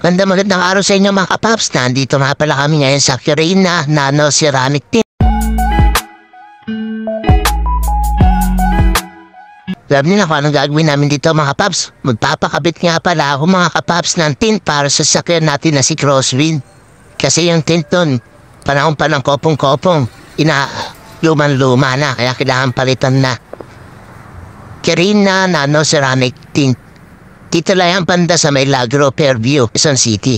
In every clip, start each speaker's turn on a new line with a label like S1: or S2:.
S1: Magandang araw sa inyo mga kapaps. Nandito nga pala kami ngayon sa Kirina Nano Ceramic Tint. Alam niyo na kung anong gagawin namin dito mga kapaps. Magpapakabit nga pala ako mga kapaps ng tint para sa sakyan natin na si Crosswind. Kasi yung tint nun, panahon pa ng kopong-kopong, luman-luma na kaya kailangan palitan na. Kirina Nano Ceramic Tint. Dito lang ang banda sa may Lagro, Fairview, Quezon City.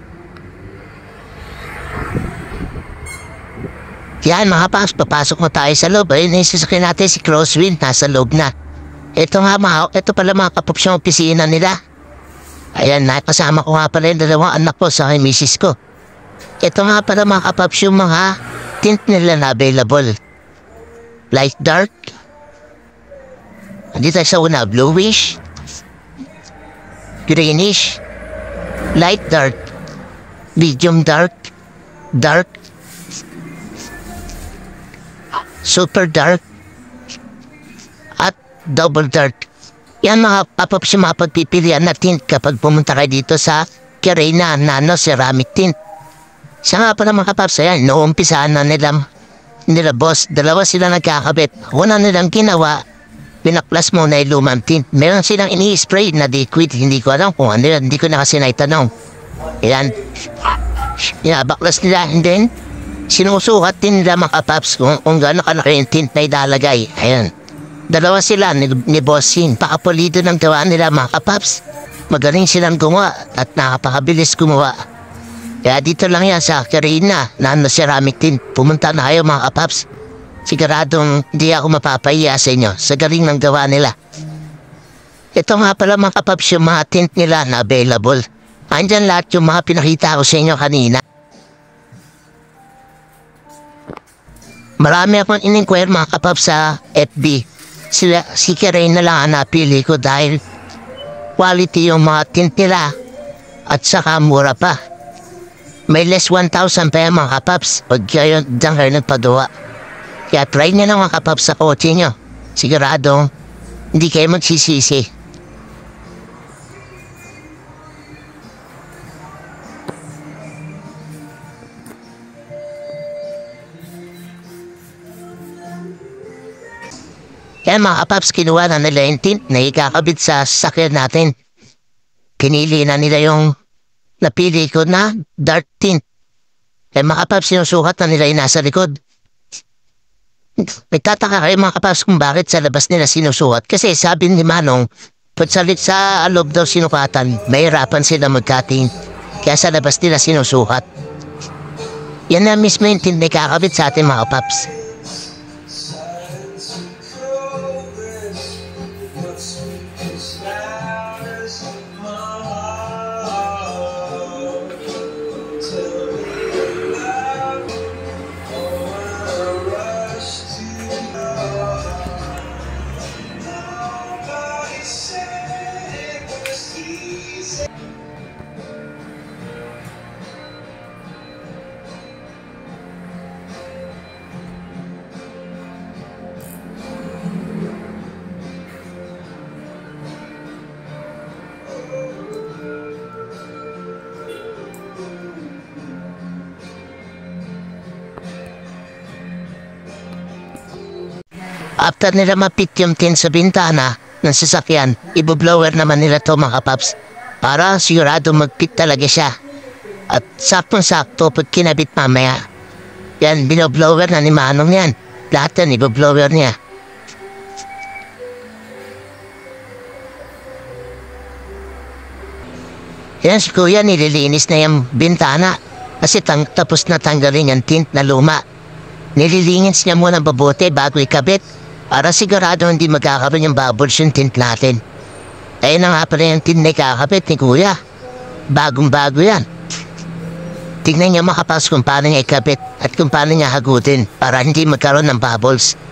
S1: Yan mga paps, papasok mo tayo sa loob. Ayun yung sasakyan natin si Crosswind, nasa loob na. Ito pala mga kapaps yung opisina nila. Ayan, nakasama ko nga pala yung dalawang anak ko sa misis ko. Ito nga pala mga kapaps yung mga tint nila na available. Light dark. Dito sa una, bluish. Greenish. Light dark. Medium dark. Dark. Super dark. At double dark. Yan mga kapaps yung mga pagpipilian na tint kapag pumunta kayo dito sa Kirina Nano Ceramic Tint. Siya nga pala mga kapaps, ayan, noumpisaan na nila boss. Dalawa sila nagkakabit. Una nilang ginawa, pinaklas mo na yung lumang tint. Meron silang ini-spray na liquid. Hindi ko alam kung ano yun. Hindi ko na kasi naitanong. Ayan. Baklas nila. And then, sinusukat din nila mga kapaps kung gano'n kalaki yung tint na ilalagay. Ayan. Dalawa sila ni Bossing. Pakapulido ng gawa nila mga kapaps. Magaling silang gumawa at nakapakabilis gumawa. Kaya dito lang yan sa Kirina Nano Ceramic Tint. Pumunta na kayo mga kapaps. Siguradong hindi ako mapapahiya sa inyo sa galing ng gawa nila. Ito nga pala mga kapaps yung mga tint nila na available. Andyan lahat yung mga pinakita ko sa inyo kanina. Marami akong in-inquire mga kapaps sa FB. Si Kirina lang ang napili ko dahil quality yung mga tint nila at saka mura pa. May less 1,000 pa yung mga kapaps pag kayo dyan kayo nagpagawa. Kaya try nyo na mga kapaps sa kotse nyo. Siguradong hindi kayo magsisisi. Kaya mga kapaps, kinuha na nila yung tint na ikakabit sa sasakyan natin. Kinili na nila yung napili ko na dark tint. Kaya mga kapaps, sinusukat na nila yung nasa likod. Nagtataka kayo mga kapaps kung bakit sa labas nila sinusukat. Kasi sabi ni Manong, pagsalit sa loob daw sinukatan, mahirapan sila mag-cutting. Kaya sa labas nila sinusukat. Yan na mismo yung tint na ikakabit sa atin mga kapaps. After nila mapit yung tint sa bintana ng sasakyan, iboblower naman nila to mga kapaps para sigurado magpit talaga siya. At saktong-sakto pag kinabit mamaya. Yan, binoblower na ni Manong yan. Lahat yan, iboblower niya. Yan si Kuya, nililinis na yung bintana kasi tapos na tanggalin yung tint na luma. Nililinis niya muna mabuti bago ikabit para sigurado hindi magkakaroon yung bubbles yung tint natin. Ayun na nga pala yung tint na ikakabit ni Kuya. Bagong-bago yan. Tingnan niyo makapas kung paano niya ikabit at kung paano niya hagutin para hindi magkaroon ng bubbles.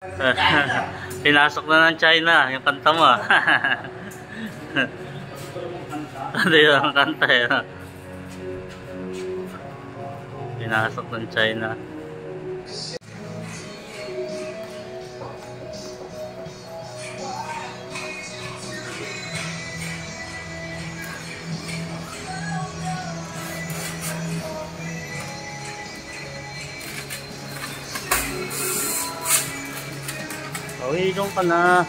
S2: Pinasok na ng China yung kanta mo. Ano yung kanta yun? Pinasok ng China. Ilong ka na.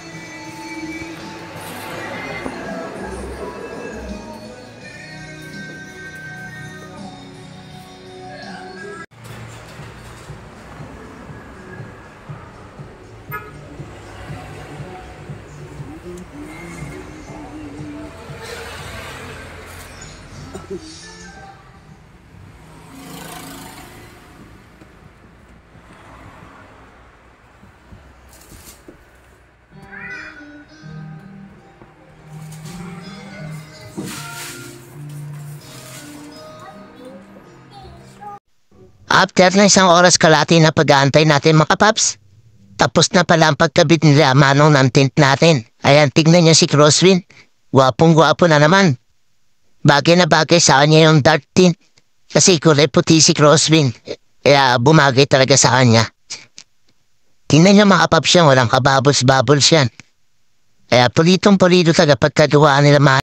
S1: After na isang oras kalahati na pag-aantay natin mga paps, tapos na pala ang pagkabit nila Manong ng tent natin. Ayan, tignan niyo si Crosswind. Gwapong-gwapo na naman. Bagay na bagay sa kanya yung dark tint. Kasi kulay puti si Crosswind. Kaya bumagay talaga sa kanya. Tingnan niyo mga paps yan, walang kababos-babos yan. Kaya pulitong-pulito talaga pagkaduwaan nila